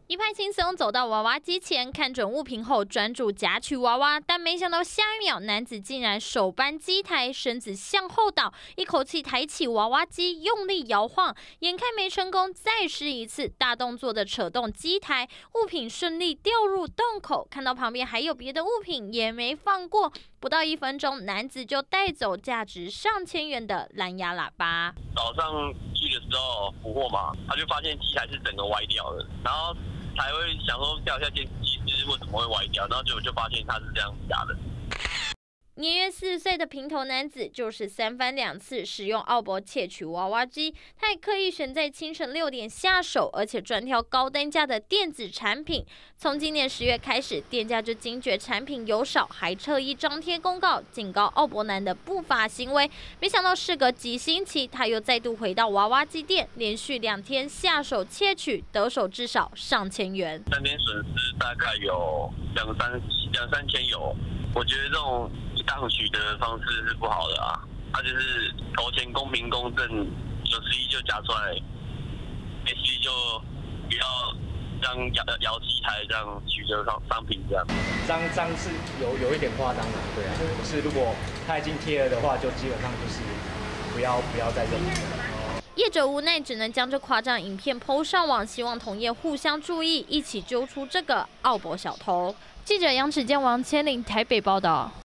一派轻松走到娃娃机前，看准物品后专注夹取娃娃，但没想到下一秒，男子竟然手搬机台，身子向后倒，一口气抬起娃娃机，用力摇晃。眼看没成功，再试一次，大动作的扯动机台，物品顺利掉入洞口。看到旁边还有别的物品，也没放过。不到1分钟，男子就带走价值上千元的蓝牙喇叭。 早上去的时候补货嘛，他就发现机台是整个歪掉的，然后才会想说调一下电子机是为什么会歪掉，然后结果就发现他是这样夹的。 年约40岁的平头男子就是3番2次使用奥博窃取娃娃机，他也刻意选在清晨6点下手，而且专挑高单价的电子产品。从今年10月开始，店家就惊觉产品有少，还特意张贴公告警告奥博男的不法行为。没想到事隔几星期，他又再度回到娃娃机店，连续2天下手窃取，得手至少上千元。 3天损失大概有两三千有，我觉得这种当取得的方式是不好的啊，他就是投钱公平公正，91就夹出来，SC 就不要让摇机台这样取得商品这样。 脏是有一点夸张的，对啊。可是如果他已经贴了的话，就基本上就是不要再用了。 业者无奈只能将这夸张影片 PO 上网，希望同业互相注意，一起揪出这个奥博小偷。记者杨芷健、王千玲台北报道。